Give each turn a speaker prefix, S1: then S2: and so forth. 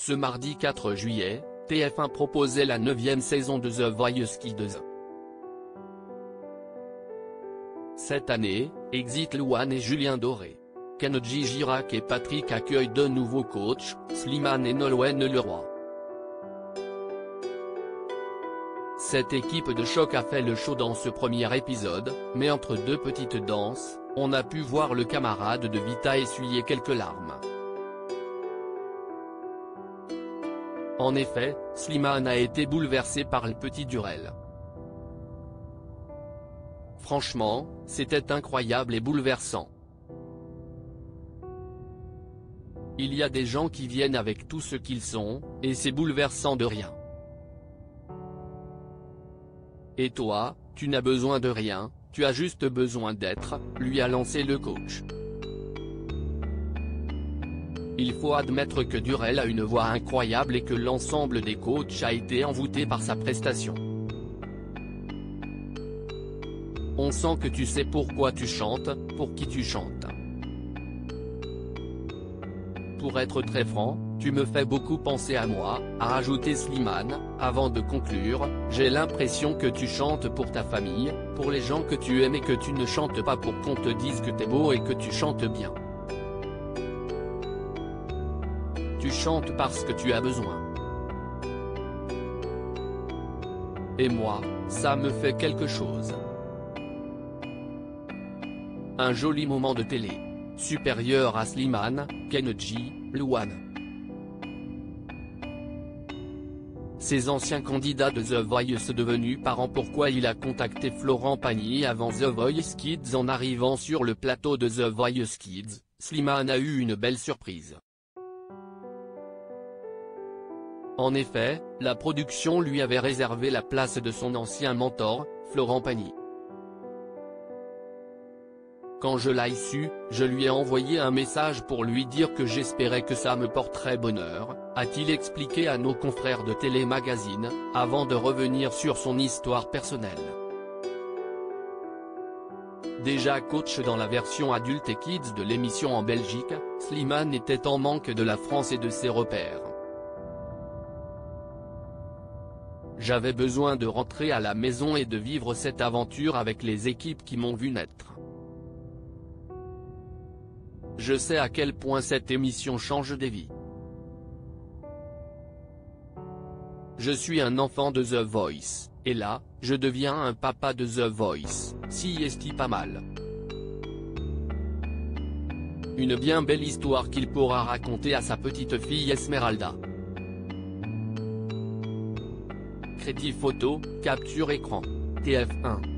S1: Ce mardi 4 juillet, TF1 proposait la 9e saison de The Voice Kids. Cette année, Exit Louane et Julien Doré. Kenji Girac et Patrick accueillent deux nouveaux coachs, Slimane et Nolwenn Leroy. Cette équipe de choc a fait le show dans ce premier épisode, mais entre deux petites danses, on a pu voir le camarade de Vita essuyer quelques larmes. En effet, Slimane a été bouleversé par le petit Durel. Franchement, c'était incroyable et bouleversant. Il y a des gens qui viennent avec tout ce qu'ils sont, et c'est bouleversant de rien. Et toi, tu n'as besoin de rien, tu as juste besoin d'être, lui a lancé le coach. Il faut admettre que Durel a une voix incroyable et que l'ensemble des coachs a été envoûté par sa prestation. On sent que tu sais pourquoi tu chantes, pour qui tu chantes. Pour être très franc, tu me fais beaucoup penser à moi, a rajouté Slimane. Avant de conclure, j'ai l'impression que tu chantes pour ta famille, pour les gens que tu aimes et que tu ne chantes pas pour qu'on te dise que t'es beau et que tu chantes bien. Tu chantes parce que tu as besoin. Et moi, ça me fait quelque chose. Un joli moment de télé. Supérieur à Slimane, Kenji, Louane. Ces anciens candidats de The Voice devenus parents. Pourquoi il a contacté Florent Pagny avant The Voice Kids? En arrivant sur le plateau de The Voice Kids, Slimane a eu une belle surprise. En effet, la production lui avait réservé la place de son ancien mentor, Florent Pagny. Quand je l'ai su, je lui ai envoyé un message pour lui dire que j'espérais que ça me porterait bonheur, a-t-il expliqué à nos confrères de Télé Magazine, avant de revenir sur son histoire personnelle. Déjà coach dans la version adulte et kids de l'émission en Belgique, Slimane était en manque de la France et de ses repères. J'avais besoin de rentrer à la maison et de vivre cette aventure avec les équipes qui m'ont vu naître. Je sais à quel point cette émission change des vies. Je suis un enfant de The Voice, et là, je deviens un papa de The Voice, si est pas mal. Une bien belle histoire qu'il pourra raconter à sa petite fille Esmeralda. Crédit photo, capture écran. TF1.